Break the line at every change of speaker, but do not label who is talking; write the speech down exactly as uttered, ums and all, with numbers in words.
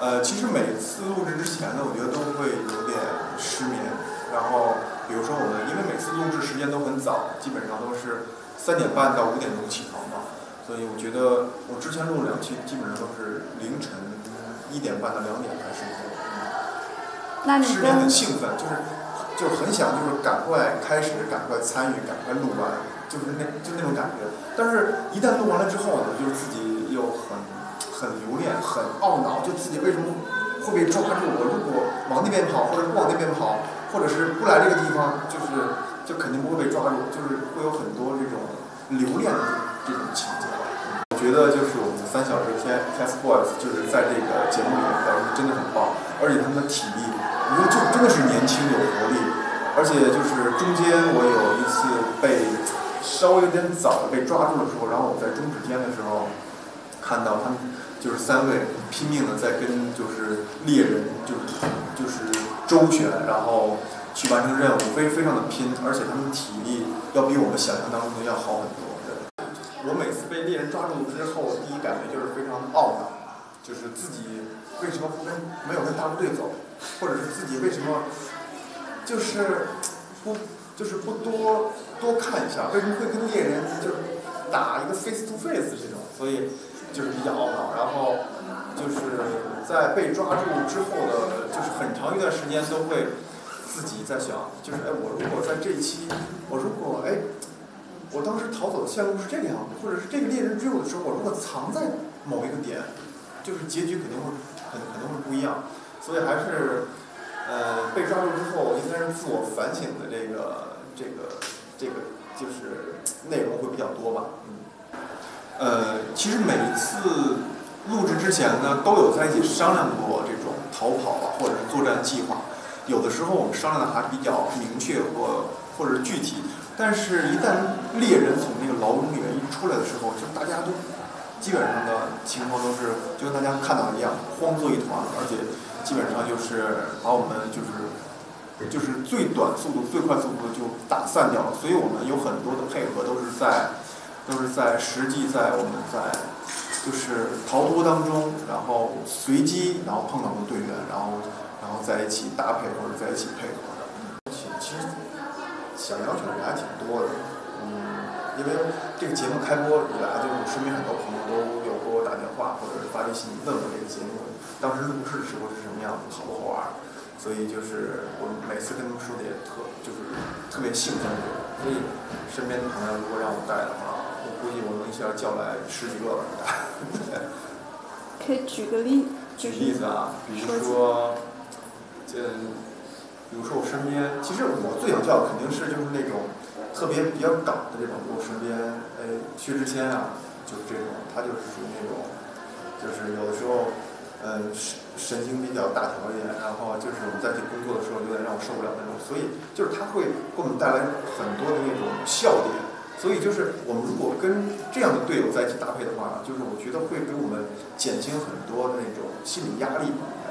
呃，其实每次录制之前呢，我觉得都会有点失眠。然后，比如说我们，因为每次录制时间都很早，基本上都是三点半到五点钟起床嘛，所以我觉得我之前录两期，基本上都是凌晨一点半到两点才睡觉。
那你
失眠很兴奋，就是就很想就是赶快开始，赶快参与，赶快录完，就是那就那种感觉。但是，一旦录完了之后呢，就是自己又很很留恋，很懊恼，就自己为什么会被抓住？我如果往那边跑，或者不往那边跑，或者是不来这个地方，就是就肯定不会被抓住，就是会有很多这种留恋的这种情节吧。我觉得就是我们的三小时 TFBOYS 就是在这个节目里面表现真的很棒，而且他们的体力，我觉得就真的是年轻有活力。而且就是中间我有一次被稍微有点早被抓住的时候，然后我在中指间的时候，看到他们就是三位拼命的在跟就是猎人就是就是周旋，然后去完成任务，非非常的拼，而且他们体力要比我们想象当中的要好很多。我每次被猎人抓住之后，第一感觉就是非常懊恼，就是自己为什么不跟没有跟大部队走，或者是自己为什么就是不就是不多多看一下，为什么会跟猎人就是打一个 face to face 这种，所以就是比较懊恼。然后就是在被抓住之后的，就是很长一段时间都会自己在想，就是哎，我如果在这一期，我如果哎。我当时逃走的线路是这个样子，或者是这个猎人追我的时候，我如果藏在某一个点，就是结局肯定会很可能会不一样。所以还是，呃，被抓住之后，应该是自我反省的这个这个这个就是内容会比较多吧。嗯。呃，其实每一次录制之前呢，都有在一起商量过这种逃跑啊，或者是作战计划。有的时候我们商量的还比较明确或或者是具体。但是，一旦猎人从那个牢笼里面一出来的时候，就大家都基本上的情况都是就跟大家看到的一样，慌作一团，而且基本上就是把我们就是就是最短速度、最快速度就打散掉了。所以我们有很多的配合都是在都是在实际在我们在就是逃脱当中，然后随机然后碰到的队员，然后然后在一起搭配或者在一起配合的。其实。想要求的人还挺多的，嗯，因为这个节目开播以来，就我身边很多朋友都有给我打电话或者是发微信问我这个节目当时录制的时候是什么样子，好不好玩，所以就是我每次跟他们说的也特就是特别兴奋，所以身边的朋友如果让我带的话，我估计我能一下叫来十几个吧。
可以举个例，
举例子啊，比如说，嗯。比如说我身边，其实我最想叫的肯定是就是那种特别比较港的这种。我身边，哎，薛之谦啊，就是这种，他就是属于那种，就是有的时候，嗯，神神经比较大条一点，然后就是我们在一起工作的时候有点让我受不了那种，所以就是他会给我们带来很多的那种笑点。所以就是我们如果跟这样的队友在一起搭配的话，就是我觉得会给我们减轻很多的那种心理压力。